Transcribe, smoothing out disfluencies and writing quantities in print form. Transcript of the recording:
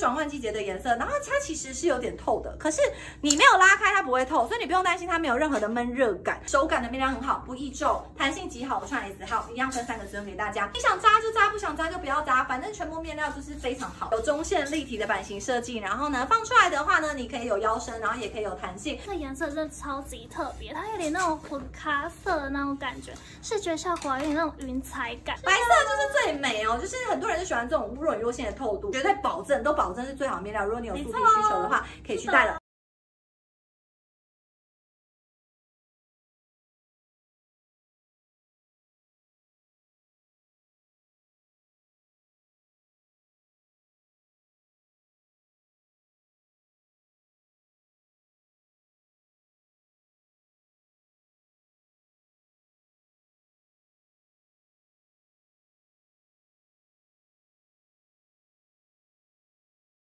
转换季节的颜色，然后它其实是有点透的，可是你没有拉开它不会透，所以你不用担心它没有任何的闷热感，手感的面料很好，不易皱，弹性极好。我穿 S 号，一样分3个使用给大家，你想扎就扎，不想扎就不要扎，反正全部面料就是非常好，有中线立体的版型设计，然后呢放出来的话呢，你可以有腰身，然后也可以有弹性。 这个颜色真的超级特别，它有点那种混咖色的那种感觉，视觉效果有点那种云彩感。 白色就是最美哦，就是很多人就喜欢这种若隐若现的透度，绝对保证是最好的面料。如果你有素体需求的话，可以去带了。